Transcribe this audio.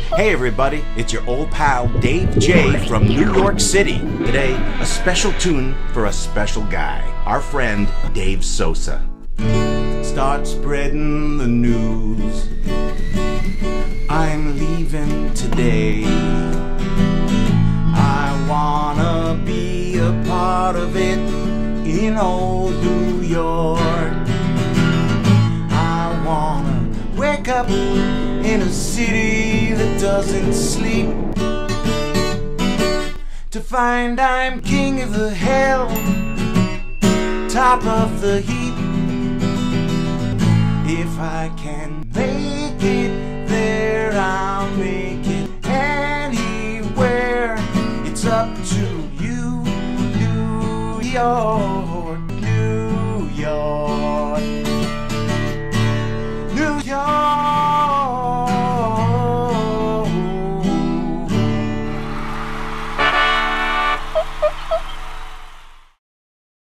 Hey everybody, it's your old pal Dave J from New York City. Today, a special tune for a special guy, our friend Dave Sosa. Start spreading the news, I'm leaving today. I wanna be a part of it in old New York. I wanna wake up in a city that doesn't sleep, to find I'm king of the hill, top of the heap. If I can make it